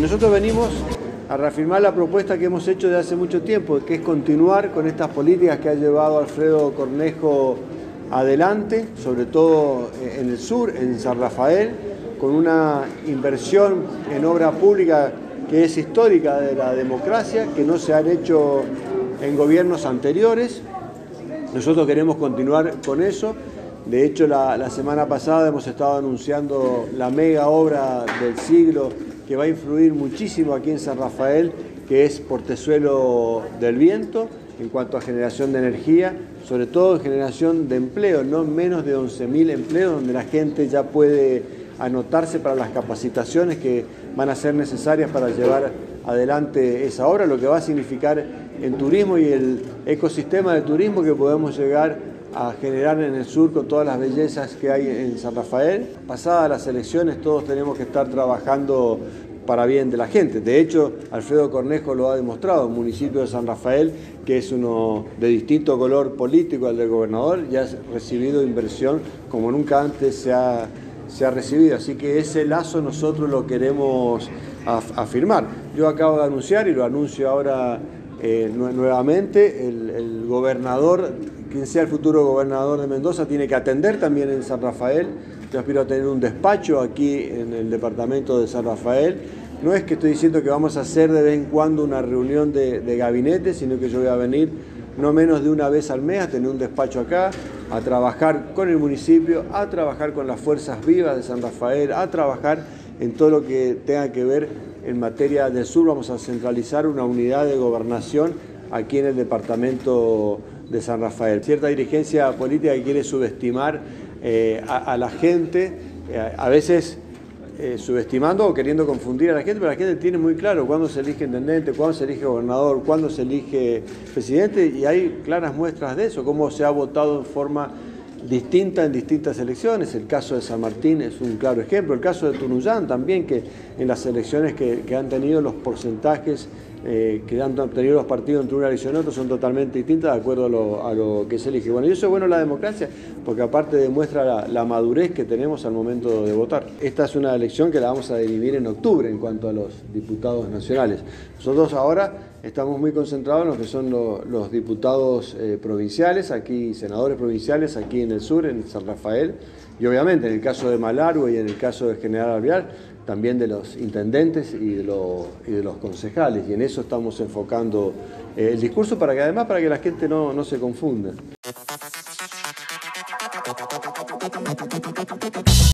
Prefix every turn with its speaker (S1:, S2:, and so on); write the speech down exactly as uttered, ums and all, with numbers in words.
S1: nosotros venimos a reafirmar la propuesta que hemos hecho desde hace mucho tiempo, que es continuar con estas políticas que ha llevado Alfredo Cornejo adelante, sobre todo en el sur, en San Rafael, con una inversión en obra pública que es histórica de la democracia, que no se han hecho en gobiernos anteriores. Nosotros queremos continuar con eso. De hecho, la, la semana pasada hemos estado anunciando la mega obra del siglo que va a influir muchísimo aquí en San Rafael, que es Portezuelo del Viento, en cuanto a generación de energía, sobre todo en generación de empleo, no menos de once mil empleos, donde la gente ya puede anotarse para las capacitaciones que van a ser necesarias para llevar adelante esa obra, lo que va a significar en turismo y el ecosistema de turismo que podemos llegar a generar en el sur con todas las bellezas que hay en San Rafael. Pasadas las elecciones todos tenemos que estar trabajando para bien de la gente. De hecho, Alfredo Cornejo lo ha demostrado, el municipio de San Rafael, que es uno de distinto color político al del gobernador, ya ha recibido inversión como nunca antes se ha, se ha recibido. Así que ese lazo nosotros lo queremos af afirmar. Yo acabo de anunciar, y lo anuncio ahora eh, nuevamente, el, el gobernador, quien sea el futuro gobernador de Mendoza, tiene que atender también en San Rafael. Yo aspiro a tener un despacho aquí en el departamento de San Rafael. No es que estoy diciendo que vamos a hacer de vez en cuando una reunión de, de gabinete, sino que yo voy a venir no menos de una vez al mes a tener un despacho acá, a trabajar con el municipio, a trabajar con las fuerzas vivas de San Rafael, a trabajar en todo lo que tenga que ver en materia del sur. Vamos a centralizar una unidad de gobernación aquí en el departamento de San Rafael. Cierta dirigencia política que quiere subestimar eh, a, a la gente, eh, a veces eh, subestimando o queriendo confundir a la gente, pero la gente tiene muy claro cuándo se elige intendente, cuándo se elige gobernador, cuándo se elige presidente, y hay claras muestras de eso, cómo se ha votado en forma distinta en distintas elecciones. El caso de San Martín es un claro ejemplo, el caso de Tunuyán también, que en las elecciones que, que han tenido los porcentajes eh, que han obtenido los partidos entre una elección y otra son totalmente distintas de acuerdo a lo, a lo que se elige. Bueno, y eso es bueno la democracia, porque aparte demuestra la, la madurez que tenemos al momento de votar. Esta es una elección que la vamos a dirimir en octubre en cuanto a los diputados nacionales. Nosotros ahora estamos muy concentrados en lo que son lo, los diputados eh, provinciales, aquí senadores provinciales, aquí en el sur, en San Rafael, y obviamente en el caso de Malargüe y en el caso de General Alvear, también de los intendentes y de, lo, y de los concejales, y en eso estamos enfocando eh, el discurso, para que además para que la gente no, no se confunda.